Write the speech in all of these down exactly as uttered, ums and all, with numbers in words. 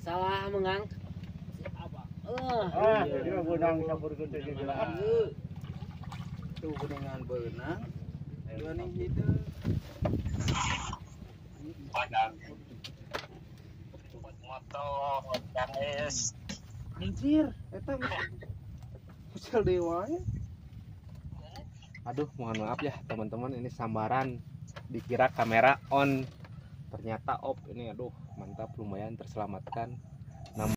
salah mengang si abang. Eh, Ah, dia benang sabur gede juga. Tuh dengan benang. Dua nih itu. Padang motor guys. Anjir, eta usil dewa ya. Aduh, mohon maaf ya teman-teman, ini sambaran dikira kamera on, ternyata off. Ini aduh, mantap, lumayan terselamatkan nama.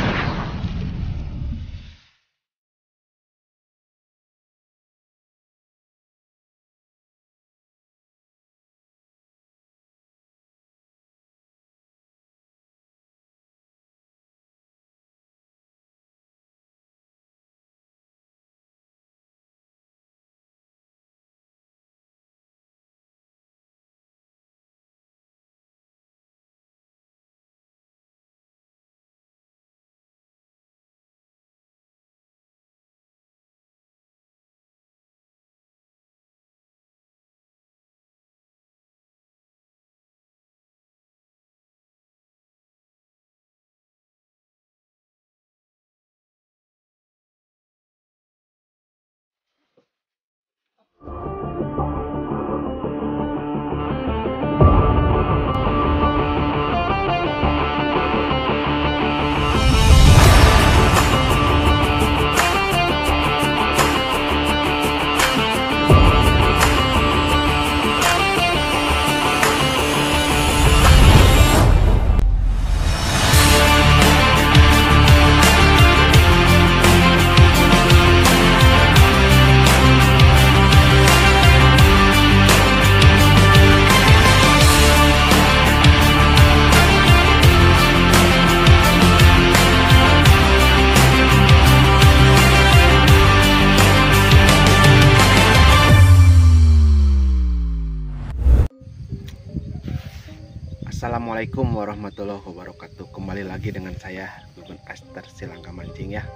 Assalamualaikum warahmatullahi wabarakatuh. Kembali lagi dengan saya Gugun Aster Silangka Mancing ya.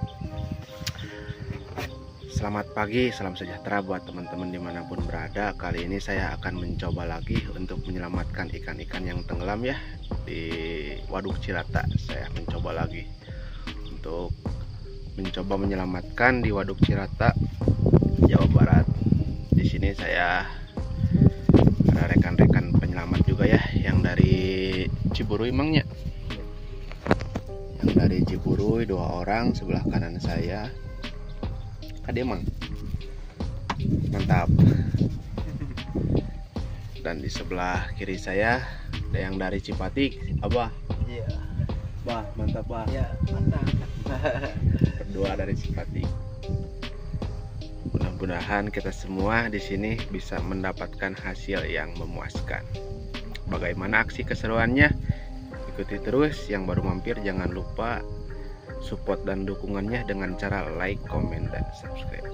Selamat pagi, salam sejahtera buat teman-teman dimanapun berada. Kali ini saya akan mencoba lagi untuk menyelamatkan ikan-ikan yang tenggelam ya di Waduk Cirata. Saya mencoba lagi untuk mencoba menyelamatkan di Waduk Cirata, Jawa Barat. Di sini saya ada rekan-rekan penyelamat juga ya, yang dari Ciburuy emangnya, yang dari Ciburuy dua orang, sebelah kanan saya Ade Mang, mantap. Dan di sebelah kiri saya ada yang dari Cipati, Abah. Iya. Bah, mantap bah. Ya, mantap. Berdua dari Cipati. Mudah-mudahan kita semua di sini bisa mendapatkan hasil yang memuaskan. Bagaimana aksi keseruannya? Ikuti terus. Yang baru mampir jangan lupa support dan dukungannya dengan cara like, comment, dan subscribe.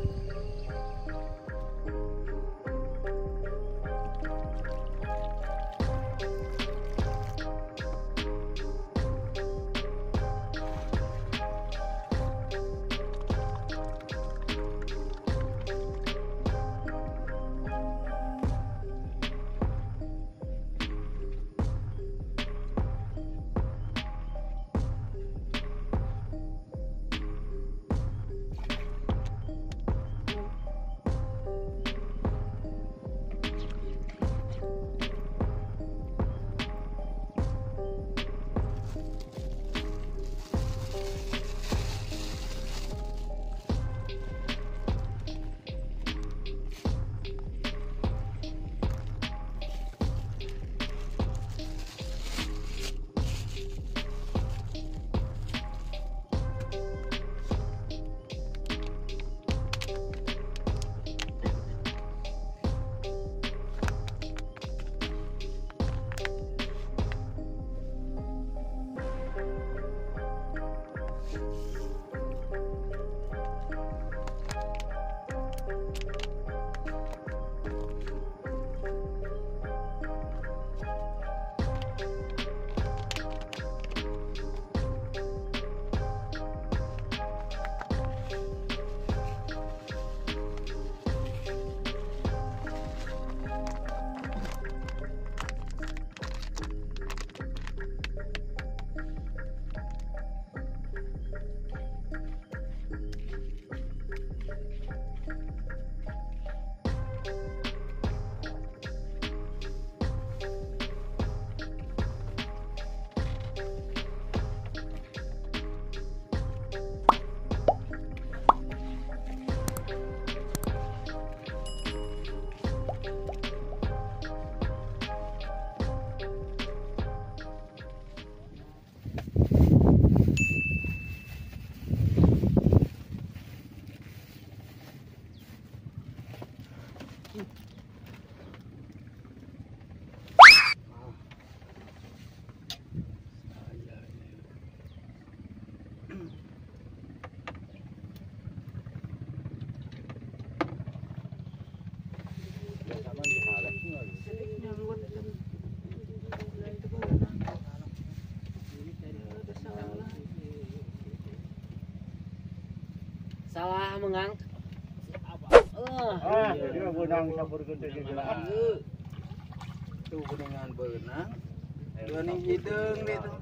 Salah mengang. Eh, Ah, dia benang campur gede juga. Tuh dengan benang. Dua nih hidung deh tuh.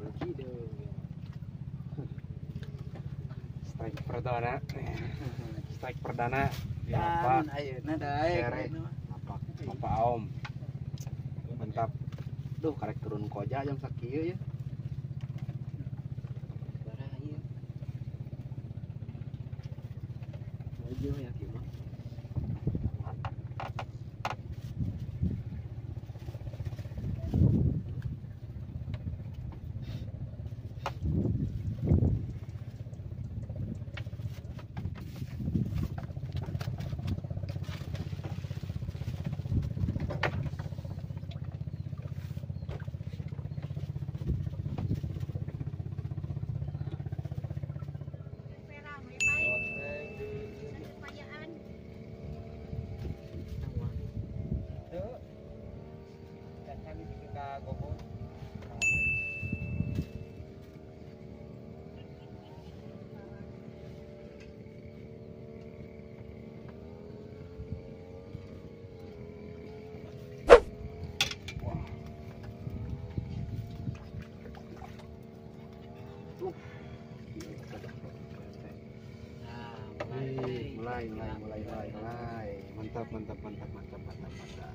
Strike perdana. Strike perdana. Apa? Dan ayeuna daek. Kere. Apa? Apa Om? Mantap. Duh, karek turun koja jam sakieu ya. barah ieu. Mojo ya kieu mah. Mulai, mulai, mulai, mulai, mulai. Mantap, mantap, mantap, mantap, mantap, mantap.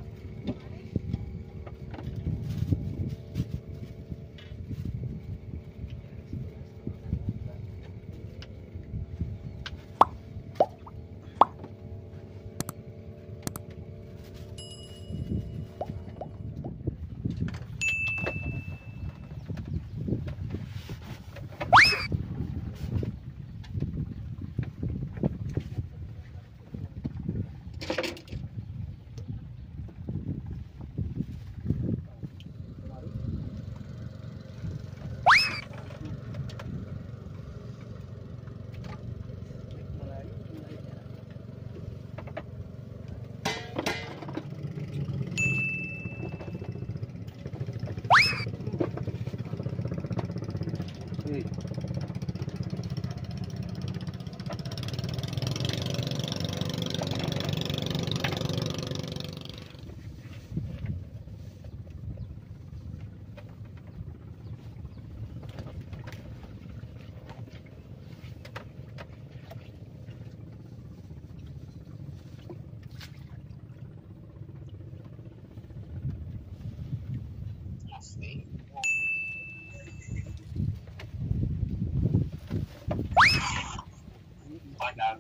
Padang.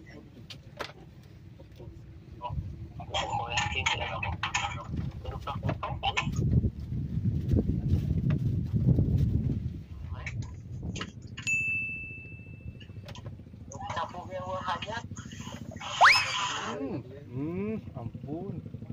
Oh, aku yakin tidak kamu. Duduk belakang kan? Capung yang hanya. Hmm, hmm, ampun.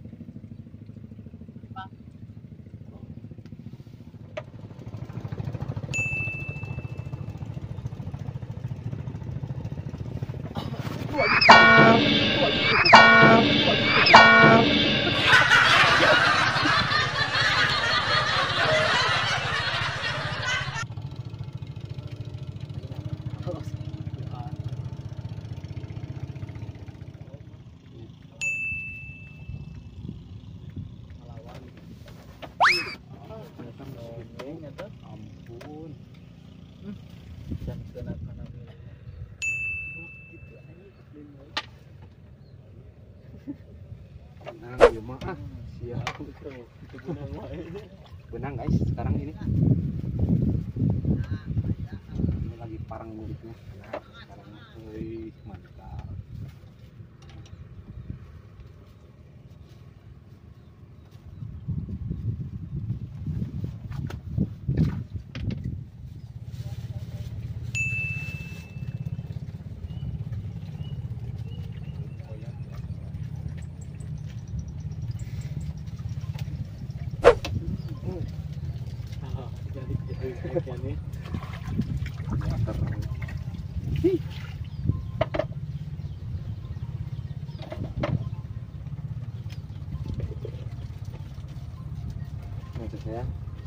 Ampun. Dan kena-kena Nah, iya mah ah, siap. Benang guys, sekarang ini. Ini lagi parang mulutnya. Nah, sekarang wih, mantap.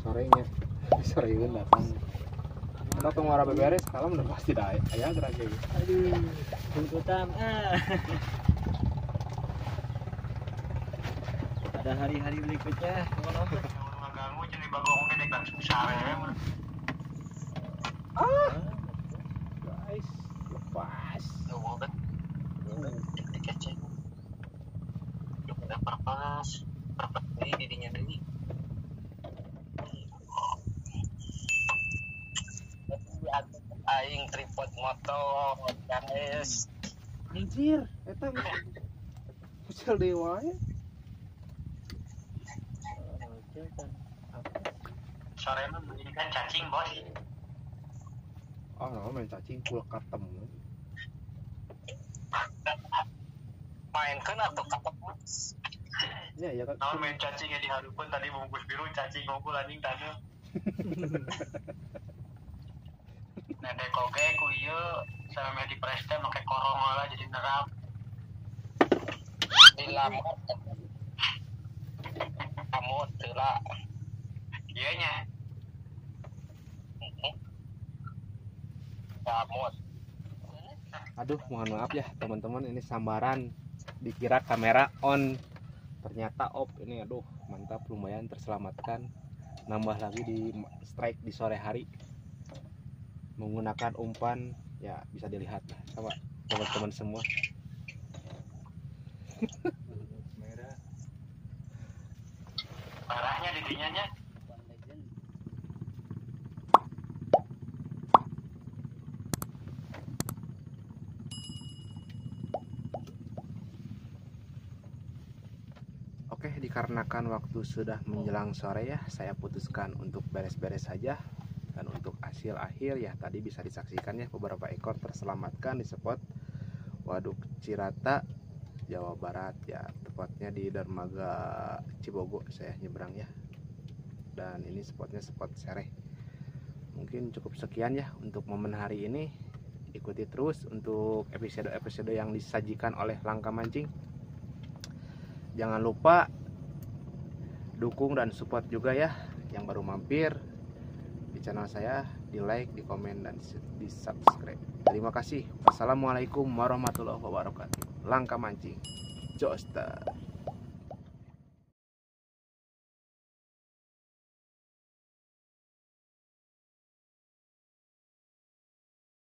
sorenya soreun datang kita tunggu arah beberes kalau udah pasti dah ayah gerak gitu. Aduh, tuntutan ah. Ada hari-hari berikutnya. Ngaganggu jadi bagong gede kan susah ya. Ah guys lepas Nunggu kan. Dikecek. Udah perpas. Perpas ini didinya deui. Aing tripod motor guys. anjir eta kecil dewa ya Sore mah ini kan cacing bos. oh no main cacing full katem Main kan atau kapok ya ya kan naon main cacingnya di hareupeun tadi bungkus biru cacing ngumpul anjing taneuh. Nenek koge ku ieu sama di preste make korong lah jadi nerap. Dilamot. Amot heula. Ieu nya. Amot. aduh mohon maaf ya teman-teman ini sambaran dikira kamera on ternyata off ini aduh mantap lumayan terselamatkan nambah lagi di strike di sore hari menggunakan umpan ya bisa dilihat lah sama teman-teman semua Parahnya di dinya nya. Oke, dikarenakan waktu sudah menjelang sore ya, saya putuskan untuk beres-beres saja. Dan untuk hasil akhir ya tadi bisa disaksikan ya beberapa ekor terselamatkan di spot Waduk Cirata, Jawa Barat ya, tepatnya di dermaga Cibogo saya nyebrang ya. Dan ini spotnya spot sereh. Mungkin cukup sekian ya untuk momen hari ini. Ikuti terus untuk episode-episode yang disajikan oleh Langka Mancing. Jangan lupa dukung dan support juga ya yang baru mampir di channel saya, di like, di komen, dan di subscribe. Terima kasih. Wassalamualaikum warahmatullahi wabarakatuh. Langka Mancing, Joster.